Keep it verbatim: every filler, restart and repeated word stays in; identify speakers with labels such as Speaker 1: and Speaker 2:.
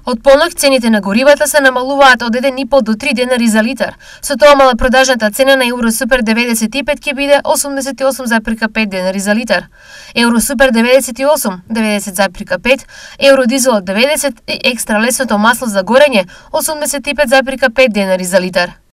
Speaker 1: Од полнок цените на горивата се намалуваат од еден и по до три денари за литар. Со тоа малопродажната цена на Евросупер деветдесет и пет ќе биде осумдесет и осум запирка пет денари за литар. Евросупер деветдесет и осум деветдесет запирка пет, Евродизел деветдесет и екстра лесното масло за горење осумдесет и пет запирка пет денари за литар.